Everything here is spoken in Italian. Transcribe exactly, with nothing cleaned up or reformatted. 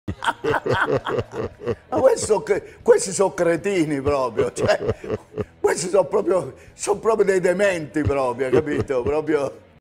Ma questi sono questi so cretini proprio, cioè, questi sono proprio, sono proprio dei dementi proprio, capito? Proprio...